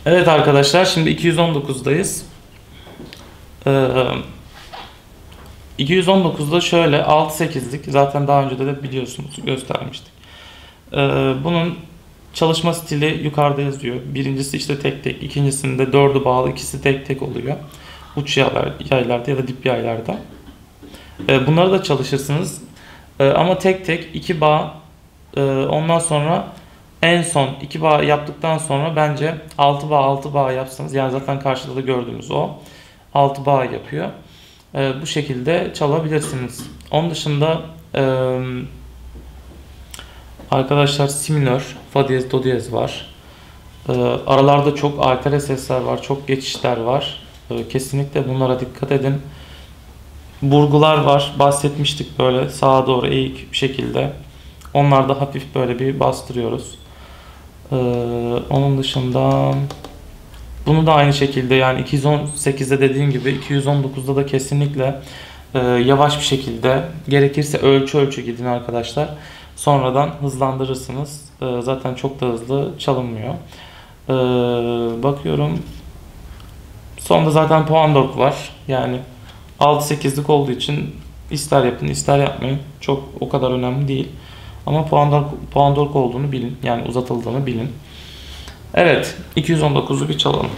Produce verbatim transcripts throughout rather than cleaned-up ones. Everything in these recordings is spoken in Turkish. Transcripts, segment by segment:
Evet arkadaşlar, şimdi iki yüz on dokuzdayız. Ee, iki yüz on dokuzda şöyle altı sekizlik, zaten daha önce de, de biliyorsunuz, göstermiştik. Ee, bunun çalışma stili yukarıda yazıyor. Birincisi işte tek tek, ikincisinde dördü bağlı, ikisi tek tek oluyor. Uç yaylar, yaylarda ya da dip yaylarda. Ee, bunları da çalışırsınız. Ee, ama tek tek iki bağ, e, ondan sonra en son iki bağ yaptıktan sonra bence altı bağ altı bağ yapsanız, yani zaten karşıda da gördüğünüz o altı bağ yapıyor. Ee, bu şekilde çalabilirsiniz. Onun dışında e, arkadaşlar si minör, fa diyez, do diyez var. Ee, aralarda çok altere sesler var, çok geçişler var. Ee, kesinlikle bunlara dikkat edin. Burgular var, bahsetmiştik, böyle sağa doğru eğik bir şekilde. Onlarda hafif böyle bir bastırıyoruz. Ee, onun dışında bunu da aynı şekilde, yani iki yüz on sekizde dediğim gibi iki yüz on dokuzda da kesinlikle e, yavaş bir şekilde, gerekirse ölçü ölçü gidin arkadaşlar. Sonradan hızlandırırsınız. E, zaten çok da hızlı çalınmıyor. E, bakıyorum. Sonunda zaten puan dört var. Yani altı sekizlik olduğu için ister yapın ister yapmayın. Çok o kadar önemli değil. Ama puan dört, puan dört olduğunu bilin. Yani uzatıldığını bilin. Evet, iki yüz on dokuzu bir çalalım.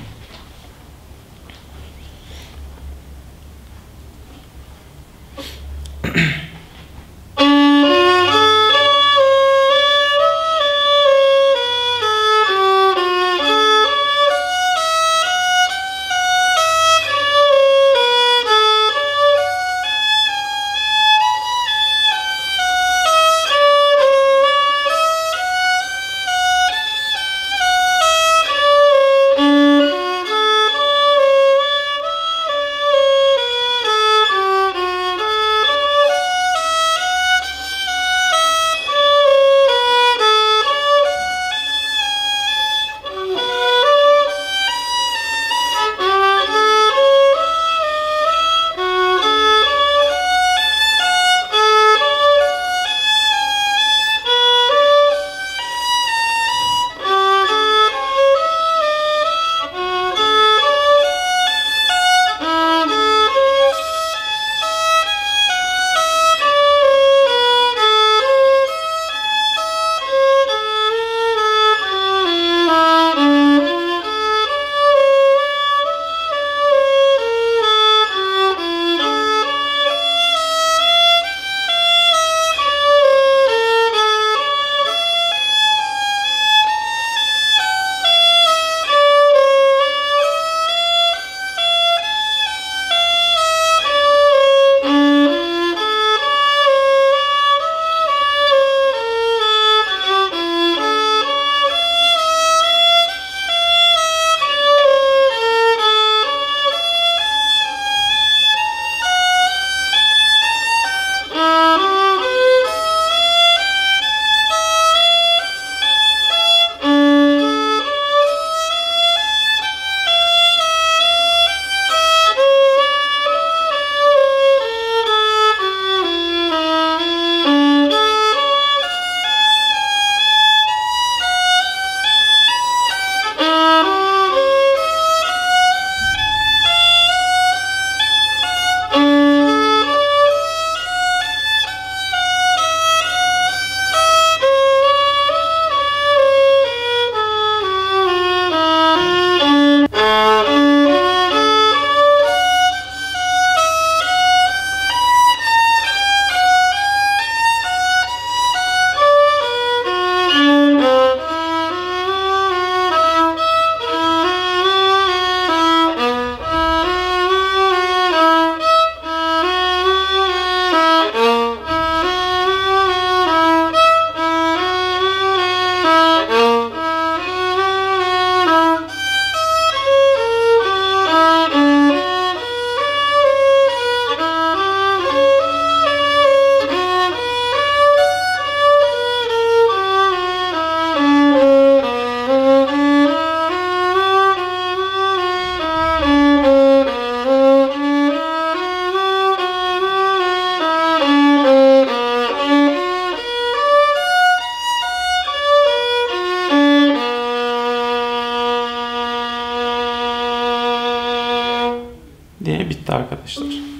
arkadaşlar.